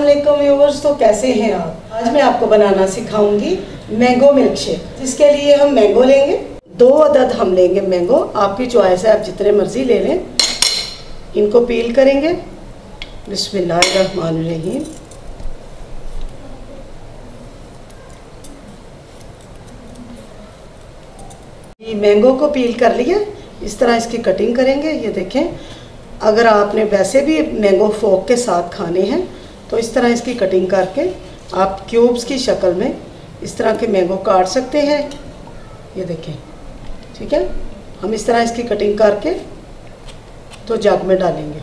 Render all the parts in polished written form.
अस्सलामुअलैकुम व्यूअर्स, तो कैसे हैं आप। आज मैं आपको बनाना सिखाऊंगी मैंगो मिल्क शेक। जिसके लिए हम मैंगो लेंगे, 2 अदद हम लेंगे मैंगो। आपकी चॉइस है, आप जितने मर्जी ले लें। इनको पील करेंगे। बिस्मिल्लाहिर्रहमानिर्रहीम। ये मैंगो को पील कर लिया। इस तरह इसकी कटिंग करेंगे। ये देखें, अगर आपने वैसे भी मैंगो फोक के साथ खाने हैं तो इस तरह इसकी कटिंग करके आप क्यूब्स की शक्ल में इस तरह के मैंगो काट सकते हैं। ये देखें, ठीक है। हम इस तरह इसकी कटिंग करके तो जग में डालेंगे।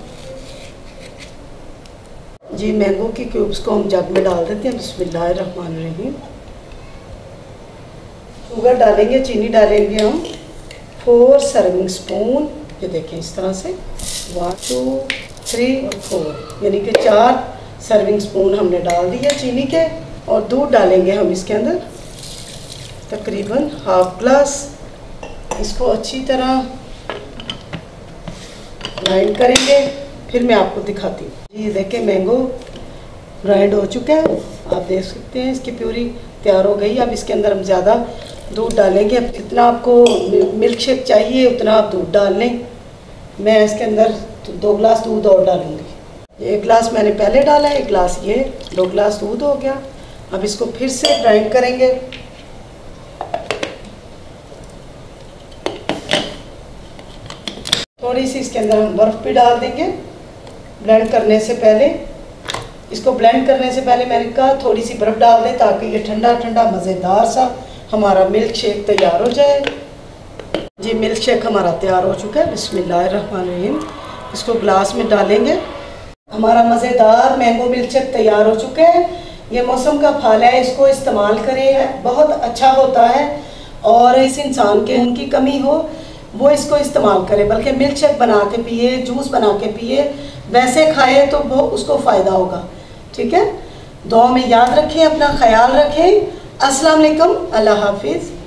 जी, मैंगो की क्यूब्स को हम जग में डाल देते हैं। बिस्मिल्लाहिर्रहमानिर्रहीम। शुगर डालेंगे, चीनी डालेंगे हम 4 सर्विंग स्पून। ये देखें, इस तरह से 1 2 3 और 4 यानी कि 4 सर्विंग स्पून हमने डाल दिया चीनी के। और दूध डालेंगे हम इसके अंदर तकरीबन हाफ ग्लास। इसको अच्छी तरह ग्राइंड करेंगे, फिर मैं आपको दिखाती हूँ। ये देखें, मैंगो ग्राइंड हो चुका है। आप देख सकते हैं इसकी प्यूरी तैयार हो गई। अब इसके अंदर हम ज़्यादा दूध डालेंगे। अब जितना आपको मिल्क शेक चाहिए उतना आप दूध डाल लें। मैं इसके अंदर 2 गिलास दूध और डालूंगी। 1 गिलास मैंने पहले डाला है, 1 गिलास ये, 2 गिलास दूध हो गया। अब इसको फिर से ग्राइंड करेंगे। थोड़ी सी इसके अंदर हम बर्फ़ भी डाल देंगे ब्लेंड करने से पहले। इसको ब्लेंड करने से पहले मैंने कहा थोड़ी सी बर्फ़ डाल दें ताकि ये ठंडा ठंडा मज़ेदार सा हमारा मिल्क शेक तैयार हो जाए। जी, मिल्क शेक हमारा तैयार हो चुका है। बिस्मिल्लाहिर्रहमानिर्रहीम। इसको ग्लास में डालेंगे। हमारा मज़ेदार मैंगो मिल्क शेक तैयार हो चुका है। ये मौसम का फल है, इसको इस्तेमाल करें, बहुत अच्छा होता है। और इस इंसान के उनकी कमी हो वो इसको इस्तेमाल करे, बल्कि मिल्क शेक बना के पिए, जूस बना के पिए, वैसे खाए तो वो उसको फ़ायदा होगा। ठीक है, दुआ में याद रखें, अपना ख्याल रखें। अस्सलाम वालेकुम, अल्लाह हाफिज़।